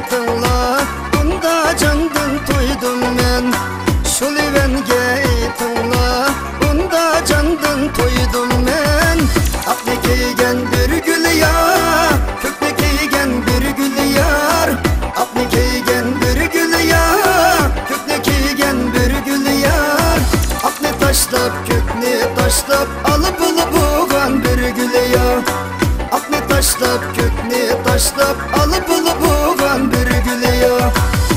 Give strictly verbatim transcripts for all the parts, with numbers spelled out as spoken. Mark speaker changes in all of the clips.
Speaker 1: aytыңlar, bunda candan toydum men. Şulivenge aytыңlar, bunda candan toydum men. Aklı kiygen bir gül yar, kökle kiygen bir gül yar. Aklı kiygen bir gül yar, kökle kiygen bir gül yar. Aklı taşlap, kökni taşlap, alıp alıp buğan bir gül yar. Aklı taşlap, kökni taşlap, alıp alıp buğan bir gül yar.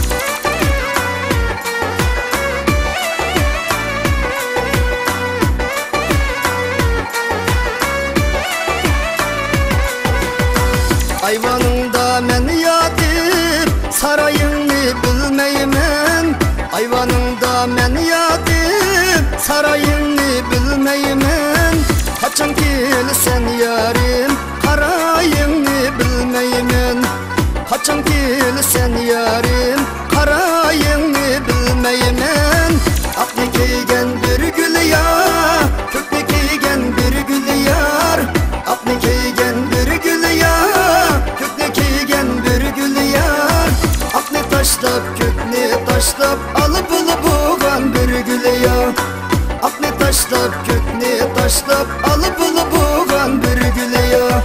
Speaker 1: Ayvanında men yatip, sarayını bilmeymen. Ayvanında men yatip, sarayını bilmeymen. Kaçın kilsen yarim, karayını bilmeymen. Kaçın kilsen yarim, karayını bilmeymen. Aklı kiygen bir gül yar, kökle kiygen bir gül yar. Aklı kiygen bir gül yar, kökle kiygen bir gül yar. Aklı taşlap, kökni taşlap, alıp alıp buğan bir gül yar. Aklı taşlap, kökni taşlap, alıp alıp buğan bir gül yar.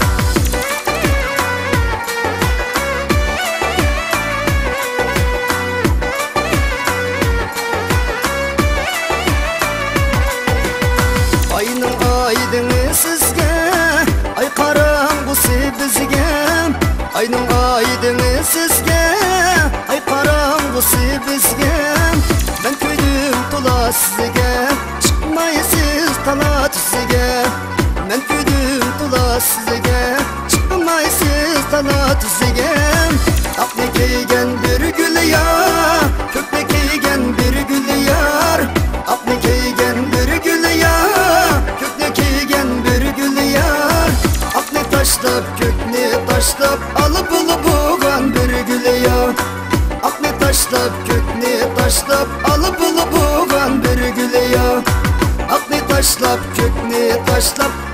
Speaker 1: Ayının aydını sizge, ay karangusu bizge. Ayının aydını sizge, ay karangusu bizge. Ben köydüm tula sizge, çıkmayısız tala tüzge. Ben köydüm tula sizge, çıkmayısız tala tüzge. Aklı kiygen bir gül yar, kökle kiygen bir gül yar. Aklı kiygen bir gül yar, kökle kiygen bir gül yar. Aklı taşlap, kökni taşlap, alıp alıp buğan bir gül yar. Aklı taşlap, kökni taşlap, alıp alıp buğan bir gül yar. Aklı taşlap, kökni taşlap,